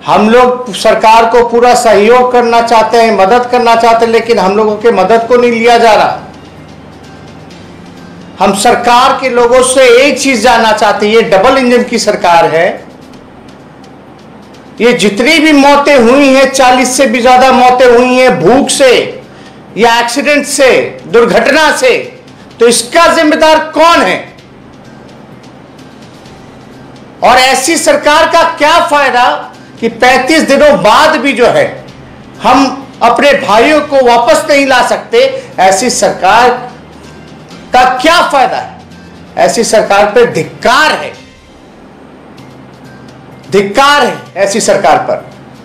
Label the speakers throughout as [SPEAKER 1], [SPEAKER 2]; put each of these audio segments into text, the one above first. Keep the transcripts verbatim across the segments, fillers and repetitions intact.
[SPEAKER 1] हम लोग सरकार को पूरा सहयोग करना चाहते हैं, मदद करना चाहते हैं, लेकिन हम लोगों के मदद को नहीं लिया जा रहा। हम सरकार के लोगों से एक चीज जानना चाहते हैं, ये डबल इंजन की सरकार है, ये जितनी भी मौतें हुई हैं, चालीस से भी ज्यादा मौतें हुई हैं भूख से या एक्सीडेंट से, दुर्घटना से, तो इसका जिम्मेदार कौन है? और ऐसी सरकार का क्या फायदा कि पैंतीस दिनों बाद भी जो है हम अपने भाइयों को वापस नहीं ला सकते? ऐसी सरकार का क्या फायदा है? ऐसी सरकार पर धिक्कार है, धिक्कार है ऐसी सरकार पर।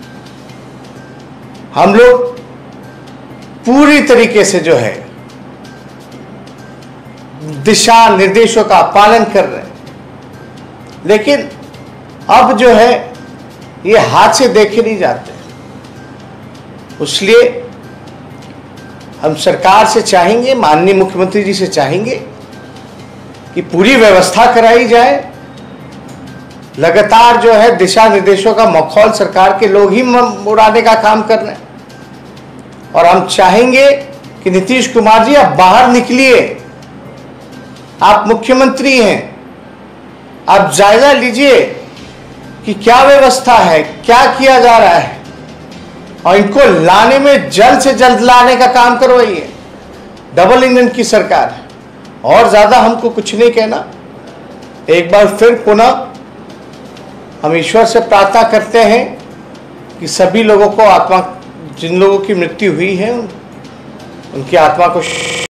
[SPEAKER 1] हम लोग पूरी तरीके से जो है दिशा निर्देशों का पालन कर रहे हैं, लेकिन अब जो है ये हाथ से देखे नहीं जाते। इसलिए हम सरकार से चाहेंगे, माननीय मुख्यमंत्री जी से चाहेंगे कि पूरी व्यवस्था कराई जाए। लगातार जो है दिशा निर्देशों का मखौल सरकार के लोग ही उड़ाने का काम कर रहे हैं, और हम चाहेंगे कि नीतीश कुमार जी आप बाहर निकलिए, आप मुख्यमंत्री हैं, आप जायजा लीजिए कि क्या व्यवस्था है, क्या किया जा रहा है, और इनको लाने में जल्द से जल्द लाने का काम करवाइए। डबल इंजन की सरकार है, और ज्यादा हमको कुछ नहीं कहना। एक बार फिर पुनः हम ईश्वर से प्रार्थना करते हैं कि सभी लोगों को, आत्मा जिन लोगों की मृत्यु हुई है, उनकी आत्मा को